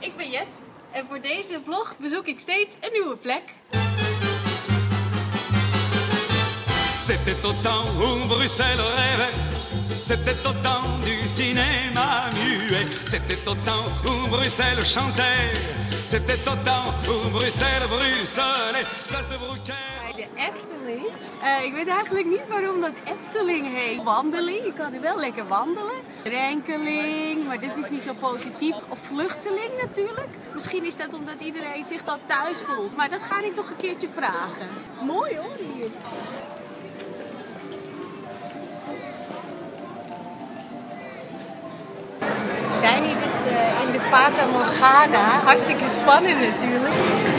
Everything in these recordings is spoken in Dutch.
ik ben Jet en voor deze vlog bezoek ik steeds een nieuwe plek. C'était au temps où Bruxelles rêvait, c'était au temps du cinéma muet, c'était au temps où Bruxelles chantait, c'était au temps où Bruxelles bruxelait, place de Broekère. Bij de Efteling. Ik weet eigenlijk niet waarom dat Efteling heet. Wandeling, je kan er wel lekker wandelen. Drenkeling, maar dit is niet zo positief. Of vluchteling natuurlijk. Misschien is dat omdat iedereen zich dan thuis voelt. Maar dat ga ik nog een keertje vragen. Mooi hoor hier. We zijn hier dus in de Fata Morgana. Hartstikke spannend natuurlijk.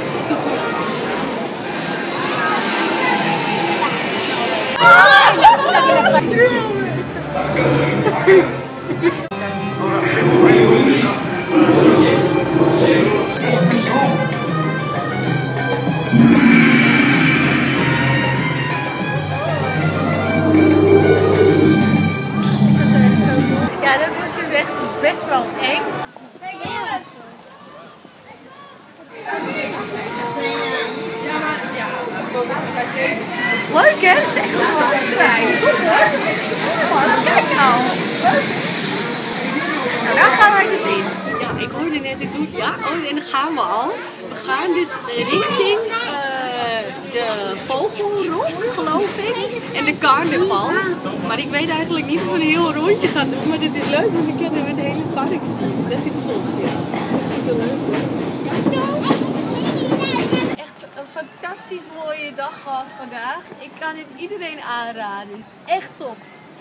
Ja, dat was dus echt best wel eng. Leuk hè? Zeg, we staan vrij. Top hoor. Oh, kijk nou. Nou, daar gaan wij dus in. Ja, ik hoorde net het doen. Ja, oh, en dan gaan we al. We gaan dus richting de Vogelrok, geloof ik. En de carnaval. Maar ik weet eigenlijk niet of we een heel rondje gaan doen. Maar dit is leuk, want ik kan het hele park zien. Dat is tof, ja. Dat is leuk. Kijk nou. Een fantastisch mooie dag gehad vandaag. Ik kan dit iedereen aanraden. Echt top.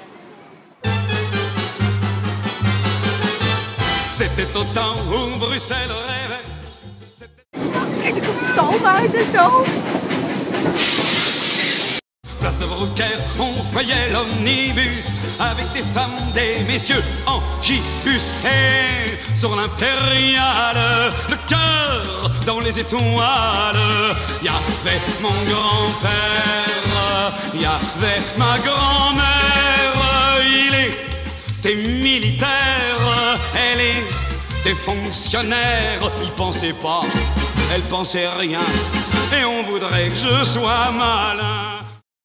C'était au temps où Bruxelles rêvait. Kijk, er komt stoom uit en zo. Place de Broekère, on voyait l'omnibus avec des femmes, des messieurs en gibus. Et sur l'impériale, le cœur dans les étoiles. Y avait mon grand-père, y avait ma grand-mère. Il était militaire, elle était fonctionnaire. Il pensait pas, elle pensait rien. Et on voudrait que je sois malin.